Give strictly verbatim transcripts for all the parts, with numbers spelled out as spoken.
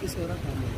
Practice हो रहा काम है।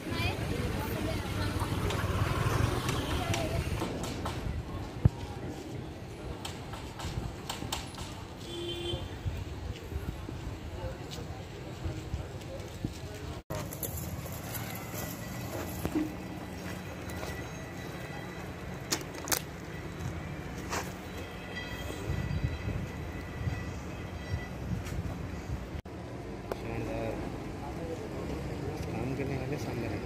काम करने वाले सामने रहेंगे।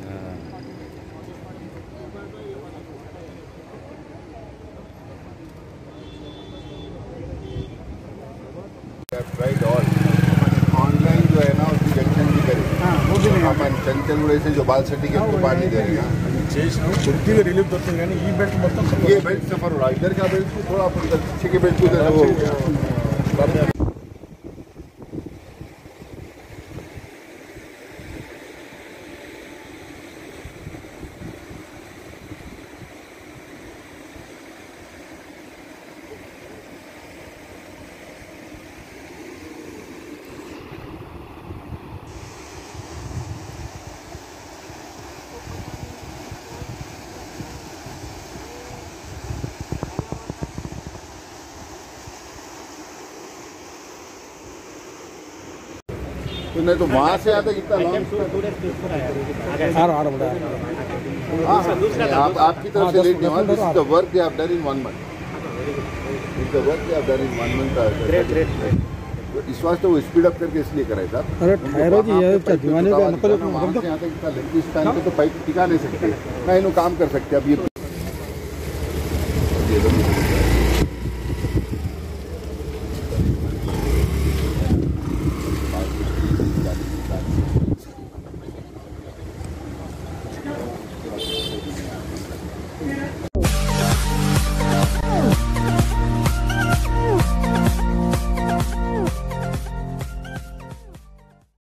ऑनलाइन जो है ना उसकी जंक्शन भी करें। हाँ, वो भी नहीं अपन चंचल से जो बाल सर्टिफिकेट को बाहर नहीं दे रहे ना छुट्टी रिलीफ करते हैं ये बेल्ट मतलब ये बेल्ट सफर हो रहा है। इधर का बेल्ट थोड़ा पीछे के बेल्ट उधर हो गया। तो नहीं तो वहाँ से आता कितना लॉन्ग आप आपकी तरफ से लेट नहीं हुआ। This is the work they have done in one month. Is the work they have done in one month. इस वास्ते वो स्पीड अप करके इसलिए कराया था। अरे ठहरो जी ये क्या दीवाने का मतलब वहाँ से यहाँ तक इतना लेंथी स्पैन पे तो पाइप टिका नहीं सकते ना इन्हों काम कर सकते अब ये